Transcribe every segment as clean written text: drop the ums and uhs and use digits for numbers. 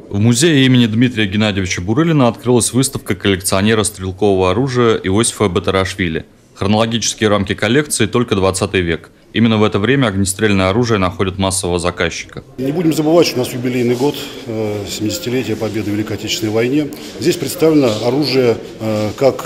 В музее имени Дмитрия Геннадьевича Бурылина открылась выставка коллекционера стрелкового оружия Иосифа Батарашвили. Хронологические рамки коллекции только 20 век. Именно в это время огнестрельное оружие находит массового заказчика. Не будем забывать, что у нас юбилейный год, 70-летие Победы в Великой Отечественной войне. Здесь представлено оружие как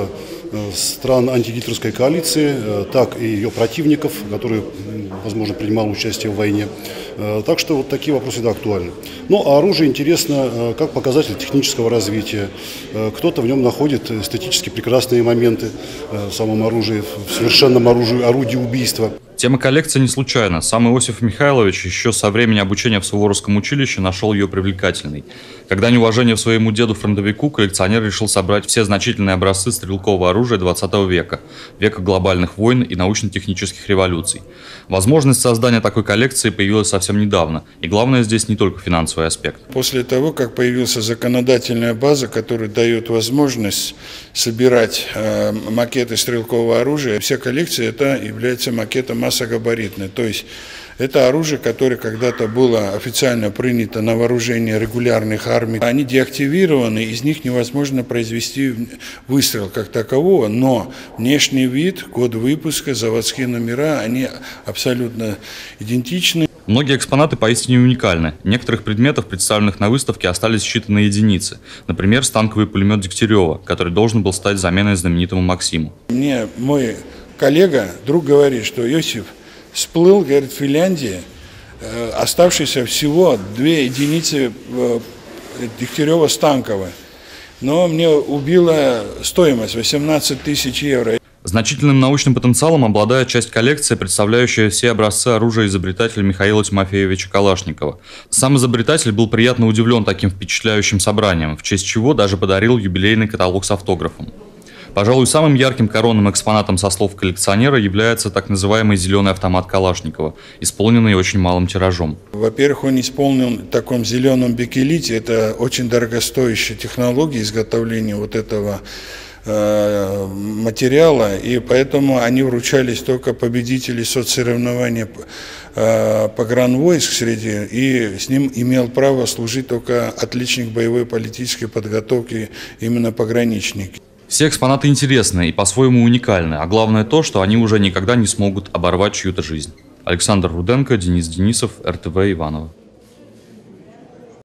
стран антигитлеровской коалиции, так и ее противников, которые, возможно, принимали участие в войне. Так что вот такие вопросы всегда актуальны. Ну, а оружие интересно как показатель технического развития. Кто-то в нем находит эстетически прекрасные моменты в самом оружии, в совершенном орудии убийства. Тема коллекции не случайна. Сам Иосиф Михайлович еще со времени обучения в Суворовском училище нашел ее привлекательной. Когда неуважение своему деду-фронтовику, коллекционер решил собрать все значительные образцы стрелкового оружия 20 века, века глобальных войн и научно-технических революций. Возможность создания такой коллекции появилась совсем недавно, и главное здесь не только финансовый аспект. После того, как появилась законодательная база, которая дает возможность собирать макеты стрелкового оружия, вся коллекция это является макетом массогабаритной, то есть это оружие, которое когда-то было официально принято на вооружение регулярных армий. Они деактивированы, из них невозможно произвести выстрел как такового, но внешний вид, год выпуска, заводские номера, они абсолютно идентичны. Многие экспонаты поистине уникальны. Некоторых предметов, представленных на выставке, остались считанные единицы. Например, станковый пулемет Дегтярева, который должен был стать заменой знаменитому Максиму. Мне мой коллега, друг говорит, что Иосиф всплыл, говорит, в Финляндии, оставшиеся всего 2 единицы Дегтярева станкового. Но мне убила стоимость 18 тысяч евро. Значительным научным потенциалом обладает часть коллекции, представляющая все образцы оружия изобретателя Михаила Тимофеевича Калашникова. Сам изобретатель был приятно удивлен таким впечатляющим собранием, в честь чего даже подарил юбилейный каталог с автографом. Пожалуй, самым ярким коронным экспонатом со слов коллекционера является так называемый зеленый автомат Калашникова, исполненный очень малым тиражом. Во-первых, он исполнен в таком зеленом бакелите. Это очень дорогостоящая технология изготовления вот этого материала, и поэтому они вручались только победителей соцсоревнований погранвойск среди, и с ним имел право служить только отличник боевой политической подготовки, именно пограничник. Все экспонаты интересны и по-своему уникальны, а главное то, что они уже никогда не смогут оборвать чью-то жизнь. Александр Руденко, Денис Денисов, РТВ Иваново.